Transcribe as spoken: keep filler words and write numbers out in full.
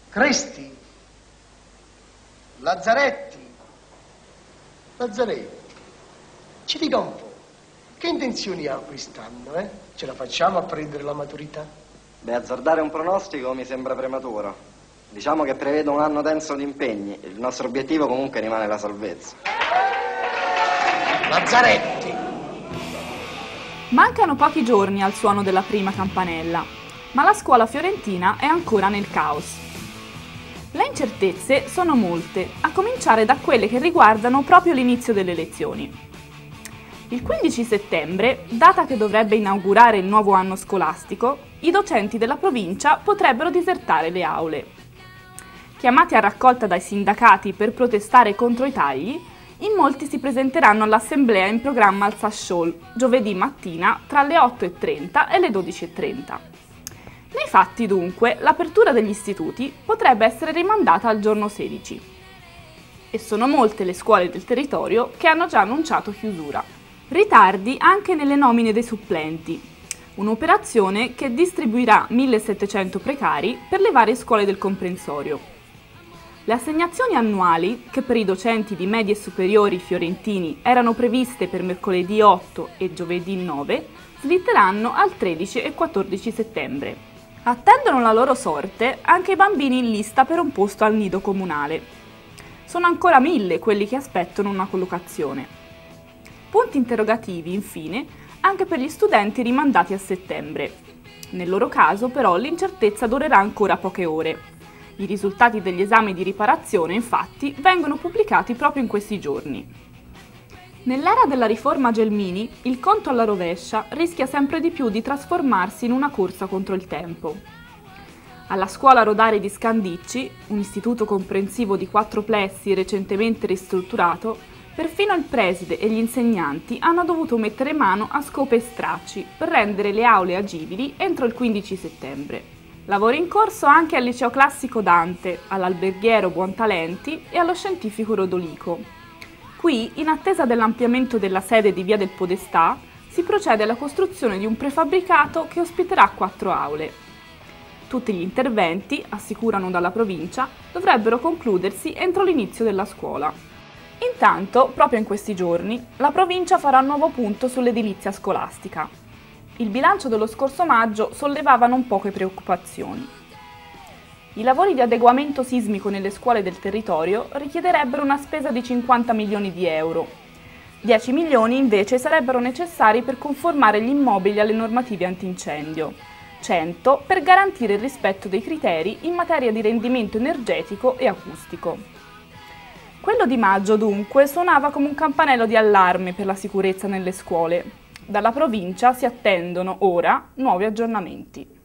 Cresti, Lazzaretti, Lazzaretti, ci dica un po', che intenzioni ha quest'anno, eh? Ce la facciamo a prendere la maturità? Beh, azzardare un pronostico mi sembra prematuro. Diciamo che prevedo un anno denso di impegni. Il nostro obiettivo comunque rimane la salvezza. Lazzaretti! Mancano pochi giorni al suono della prima campanella, ma la scuola fiorentina è ancora nel caos. Le incertezze sono molte, a cominciare da quelle che riguardano proprio l'inizio delle lezioni. Il quindici settembre, data che dovrebbe inaugurare il nuovo anno scolastico, i docenti della provincia potrebbero disertare le aule. Chiamati a raccolta dai sindacati per protestare contro i tagli, in molti si presenteranno all'assemblea in programma al Sasciol, giovedì mattina tra le otto e trenta e le dodici e trenta. Nei fatti, dunque, l'apertura degli istituti potrebbe essere rimandata al giorno sedici. E sono molte le scuole del territorio che hanno già annunciato chiusura. Ritardi anche nelle nomine dei supplenti, un'operazione che distribuirà millesettecento precari per le varie scuole del comprensorio. Le assegnazioni annuali, che per i docenti di medie e superiori fiorentini erano previste per mercoledì otto e giovedì nove, slitteranno al tredici e quattordici settembre. Attendono la loro sorte anche i bambini in lista per un posto al nido comunale. Sono ancora mille quelli che aspettano una collocazione. Punti interrogativi, infine, anche per gli studenti rimandati a settembre. Nel loro caso, però, l'incertezza durerà ancora poche ore. I risultati degli esami di riparazione, infatti, vengono pubblicati proprio in questi giorni. Nell'era della riforma Gelmini, il conto alla rovescia rischia sempre di più di trasformarsi in una corsa contro il tempo. Alla scuola Rodari di Scandicci, un istituto comprensivo di quattro plessi recentemente ristrutturato, perfino il preside e gli insegnanti hanno dovuto mettere mano a scope e stracci per rendere le aule agibili entro il quindici settembre. Lavori in corso anche al Liceo Classico Dante, all'Alberghiero Buontalenti e allo Scientifico Rodolico. Qui, in attesa dell'ampliamento della sede di Via del Podestà, si procede alla costruzione di un prefabbricato che ospiterà quattro aule. Tutti gli interventi, assicurano dalla provincia, dovrebbero concludersi entro l'inizio della scuola. Intanto, proprio in questi giorni, la provincia farà un nuovo punto sull'edilizia scolastica. Il bilancio dello scorso maggio sollevava non poche preoccupazioni. I lavori di adeguamento sismico nelle scuole del territorio richiederebbero una spesa di cinquanta milioni di euro. dieci milioni invece sarebbero necessari per conformare gli immobili alle normative antincendio, cento per garantire il rispetto dei criteri in materia di rendimento energetico e acustico. Quello di maggio, dunque, suonava come un campanello di allarme per la sicurezza nelle scuole. Dalla provincia si attendono ora nuovi aggiornamenti.